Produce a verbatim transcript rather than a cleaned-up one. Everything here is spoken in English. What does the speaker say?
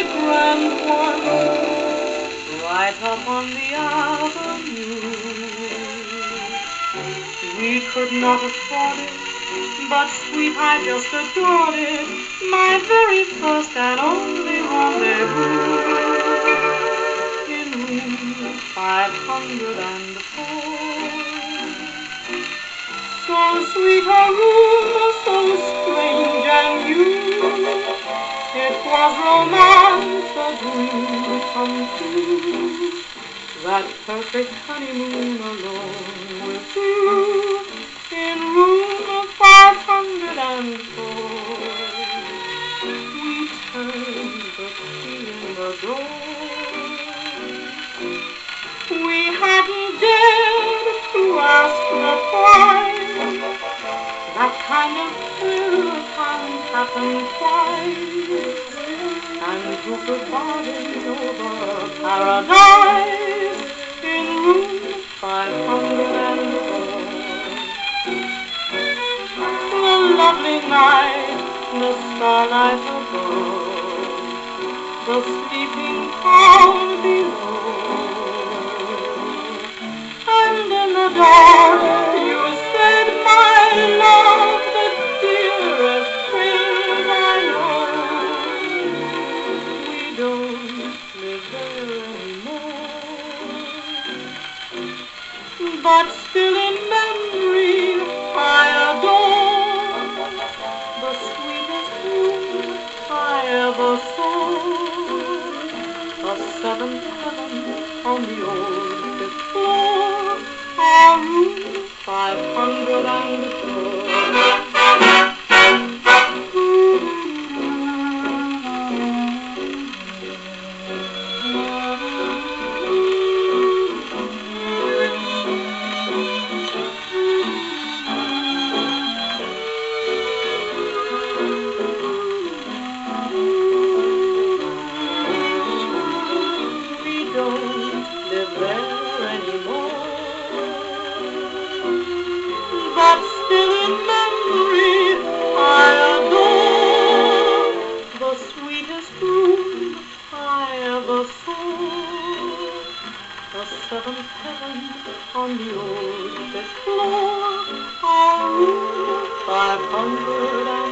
grand one, right up on the avenue. We could not afford it, but sweet, I just adored it, my very first and only rendezvous. In room five hundred four. So sweet a room, so strange and new, it was romance, a dream come true, that perfect honeymoon alone with you, in room five hundred four. We turned the key in the door. We hadn't dared to ask the price. That kind of thrill can't happen twice. And who could bargain over paradise in room five hundred four? The lovely night, the starlight above, the sleeping town below, and in the dark you said, my love, the dearest thrill I know. We don't live there anymore, but still in memory I adore the sweetest room I ever saw. A seventh heaven on the old fifth floor, our room five hundred four. But still in memory I adore the sweetest room I ever saw. The seventh heaven on the old fifth floor, our room five hundred